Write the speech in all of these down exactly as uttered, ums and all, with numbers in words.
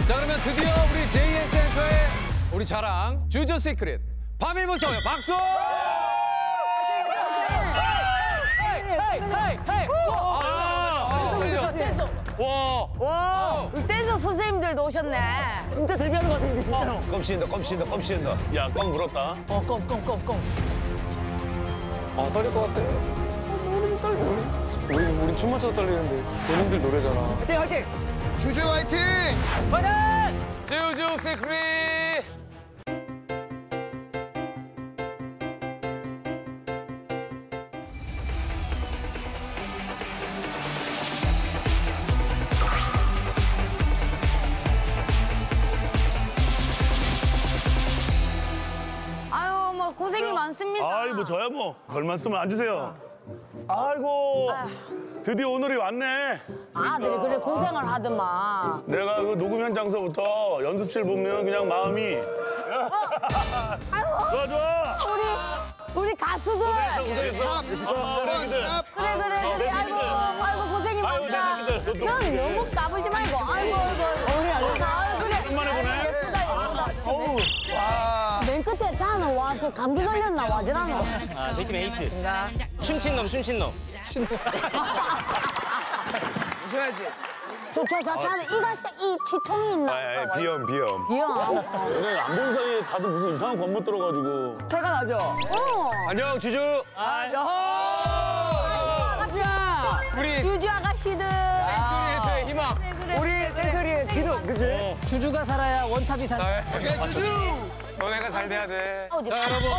자, 그러면 드디어 우리 제이에스 센터의 우리 자랑 주저 시크릿 밤이 무서워요. 박수! 와! 와! 우리 댄서 선생님들도 오셨네. 진짜 데뷔하는 것 같은데, 진짜로. 껌 씌인다, 껌 씌인다, 껌 씌인다. 야, 껌 물었다. 어, 껌, 껌, 껌, 껌. 아, 떨릴 것 같아. 우리도 떨려. 우리, 우리 춤 맞춰도 떨리는데. 본인들 노래잖아. 화이팅, 화이팅! 주주 화이팅! 화이팅! 주주 시크릿! 아유, 뭐 고생이 많습니다. 아이 뭐 저야 뭐 별 말씀을 앉으세요. 아이고 드디어 오늘이 왔네. 아들이 그래 고생을 하더만. 내가 그 녹음 현장서부터 연습실 보면 그냥 마음이 좋아 좋아. 우리 우리 가수들. 고생했어 고생했어. 아, 우리 애기들. 그래 그래 그래. 아이고 아이고 고생이 아이고, 많다. 내 새끼들. 넌 너무 까불지 말고. 아이고 아이고. 우리 아들. 아이고 그래. 오랜만에 보네. 예쁘다 예쁘다. 어우 와. 맨 끝에 자는 와, 저 감기 걸렸나 와지라노. 아, 저희 팀 에이트. 춤친 놈, 춤친 놈. 웃어야지. 저 저 저 자는 이가 이 치통이 있나? 아, 아, 비염 비염. 비염. 얘네 안 본 사이에 다들 무슨 이상한 권못 들어가지고. 태가 나죠. 어. 안녕, 주주. 아가씨야. 우리 유주 아가씨들. 댄처리의 희망. 우리 댄서리의 기둥, 그지? 주주가 살아야 원탑이 산다. 오케이, 주주. 너네가 잘 돼야 돼. 어, 자, 여러분.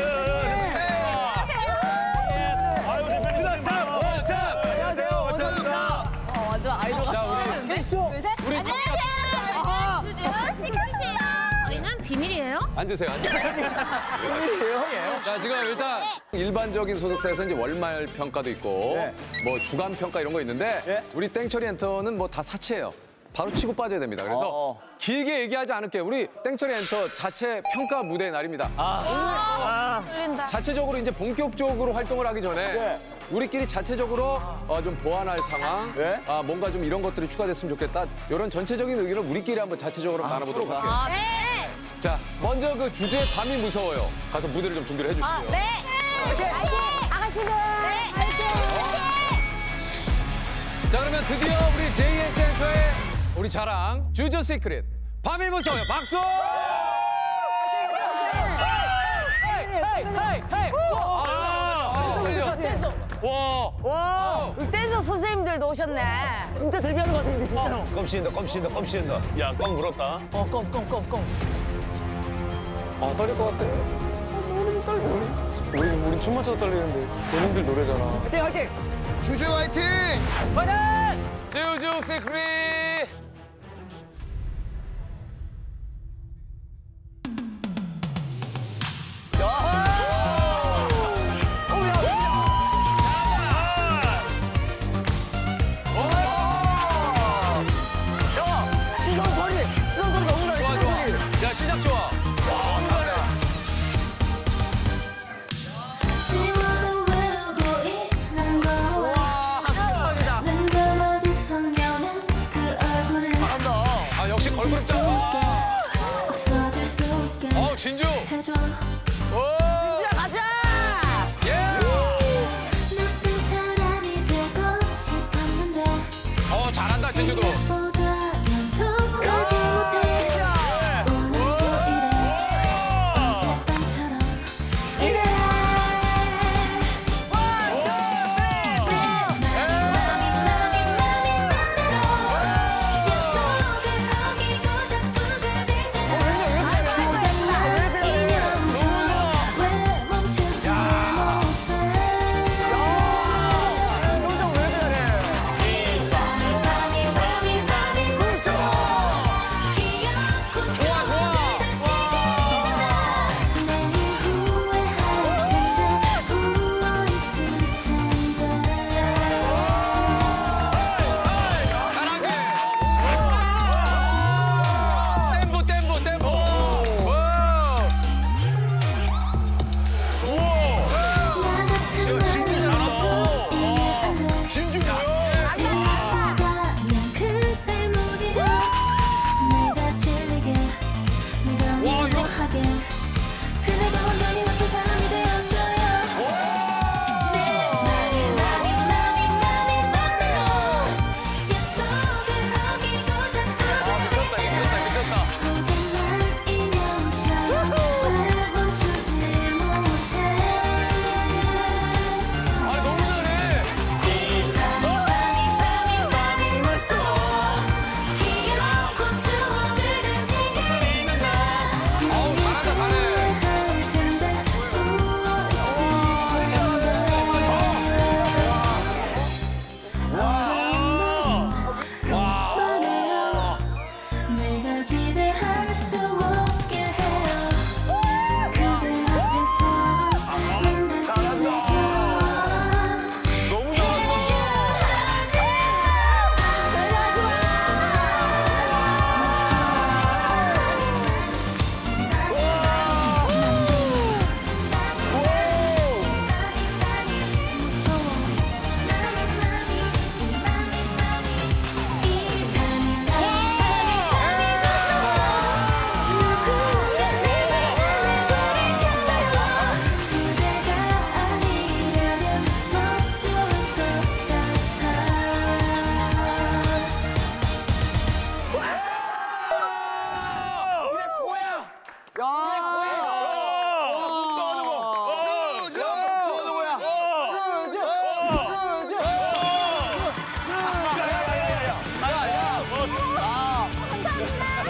아유 대표님. 자, 자, 안녕하세요. 원장입니다. 어, 완전 아이돌 같아. 우리 안녕하세요. 주주 시크릿이에요. 저희는 비밀이에요. 앉으세요. 앉으세요. 비밀이에요? 자, 지금 일단 일반적인 소속사에서 이제 월말 평가도 있고 뭐 주간 평가 이런 거 있는데 우리 땡처리 엔터는 뭐 다 사치예요. 바로 치고 빠져야 됩니다. 그래서 길게 얘기하지 않을게요. 우리 땡처리 엔터 자체 평가 무대의 날입니다. 떨린다. 자체적으로 이제 본격적으로 활동을 하기 전에 우리끼리 자체적으로 어, 좀 보완할 상황, 아, 뭔가 좀 이런 것들이 추가됐으면 좋겠다. 이런 전체적인 의견을 우리끼리 한번 자체적으로 나눠보도록 할게요. 아, 네. 자, 먼저 그 주제 밤이 무서워요. 가서 무대를 좀 준비를 해주시죠. 아, 네. 화이팅! 아가씨들. 네. 화이팅! 자, 그러면 드디어 우리 제이에스 센터의 우리 자랑 주저 시크릿 밤이 무서워요. 박수! 와! 와! 우리 댄서 선생님들도 오셨네. 진짜 데뷔하는 것 같은데, 진짜로. 껌 씌인다, 껌 씌인다, 껌 씌인다. 야, 껌 물었다. 어, 껌, 껌, 껌, 껌. 아, 떨릴 것 같아. 우리도 떨려. 우리, 우리 춤 맞춰도 떨리는데. 본인들 노래잖아. 화이팅, 화이팅! 주주 화이팅! 화이팅! 주주 시크릿! 시선 소리! 시선 소리 너무 나요. 좋아, 좋아. 야, 시작 좋아. 지워도 외우고 있는 거. 대박이다. 눈 어디서 나오는 그 얼굴을 아, 역시 걸그룹 수 짱. 있게 없어질 수 있게 어, 진주. 해줘. 오! 가자! 예! 나쁜 사람이 되고 싶었는데 어, 잘한다, 진주도. 생각보다는 더 가지 못해. 오늘도 이래 어젯밤처럼 이래.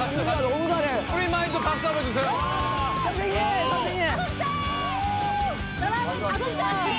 민주가 너무 잘해. 프리마인드 박수 한번 주세요. 선생님, 선생님. 나랑 다섯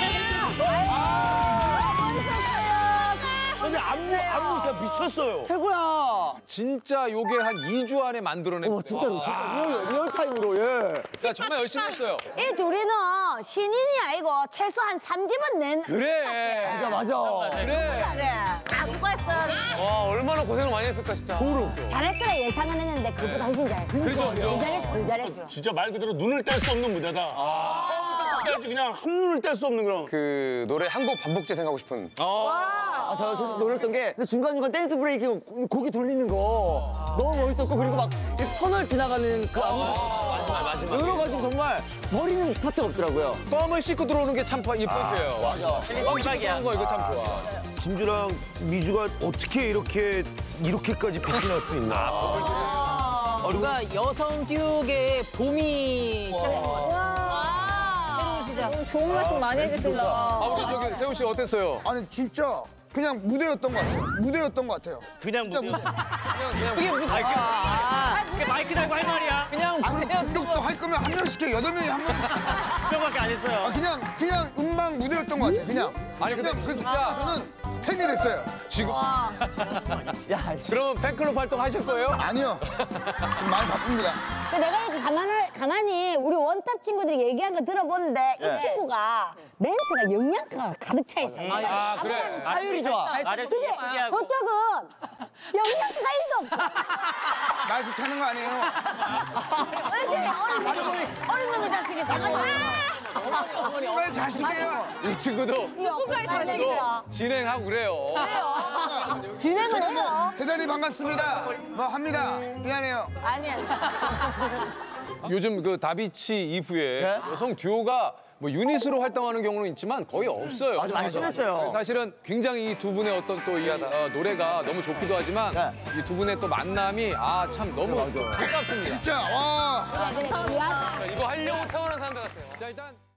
근데 안무, 안무 진짜 미쳤어요. 최고야. 진짜 요게 한 이 주 안에 만들어낸. 어, 진짜로, 진짜 리얼, 리얼 타임으로, 예. 진짜 정말 열심히 했어요. 이 둘이는 신인이 아니고 최소한 삼 집은 낸. 그래. 맞아, 맞아. 그래. 그래. 아, 수고했어. 와, 얼마나 고생을 많이 했을까, 진짜. 잘할 거라 예상은 했는데 그것보다 훨씬 잘했어. 그렇죠, 그렇죠. 더 잘했어, 더 잘했어. 진짜 말 그대로 눈을 뗄 수 없는 무대다. 처음부터 끝까지 그냥 한 눈을 뗄 수 없는 그런. 그 노래 한 곡 반복 재생하고 싶은. 와. 아, 저 사실 놀랐던 게 중간중간 댄스 브레이크 고기 돌리는 거 너무 멋있었고 그리고 막 이 터널 지나가는 그 안무 마지막, 마지막. 여러 가지 정말 버리는 파트가 없더라고요. 껌을 씻고 들어오는 게 참 이 포인트예요. 맞아. 껌 씻고 들어오는 거 이거 참 좋아. 진주랑 미주가 어떻게 이렇게, 이렇게까지 빛날 수 있나. 뭔가 여성 듀오계의 봄이 시작된 것 같아요. 새로운 시작. 좋은 말씀 많이 해주신다. 아, 우리 저기 세훈 씨 어땠어요? 아니 진짜 그냥 무대였던 것 같아요. 무대였던 것 같아요. 그냥 진짜 무대. 무대. 그게 무슨 말이야? 그게 마이크 달고 할 말이야. 그냥 아니 무대였던 공격도 할 거면 한 명씩 해. 여덟 명이 한 명. 한 명밖에 안 했어요. 아 그냥 그냥 음방 무대였던 것 같아요. 그냥. 아니, 근데 그냥 그래서 진짜- 저는 팬이 됐어요. 지금 야, 그럼 팬클럽 활동 하실 거예요? 아니요. 좀 많이 바쁩니다. 그 내가 이렇게 가만히, 가만히 우리 원탑 친구들이 얘기한 거 들어보는데 이 친구가 멘트가 영양가가 가득 차 있어요. 아, 그래. 사율이 좋아. 말을 근데 예쁘게 하고. 저쪽은 영양가가 일도 없어. 말 그렇게 하는 거 아니에요? 왠지 어린 놈이, 어린 놈의 자식이 있어가지고 아! 왜 자식이에요? 이 친구도 자식이야. 진행하고 그래요. 진행을 해요. 대단히 반갑습니다. 뭐 합니다. 미안해요. 아니야. 요즘 그 다비치 이후에 여성 듀오가 뭐 유닛으로 활동하는 경우는 있지만 거의 없어요. 많이 심했어요. 사실은 굉장히 이 두 분의 어떤 또 이 노래가 너무 좋기도 하지만 이 두 분의 또 만남이 아 참 너무 반갑습니다. 진짜 와. 그래, 그래, 미안. 이거 하려고 태어난 사람들 같아요. 자 일단.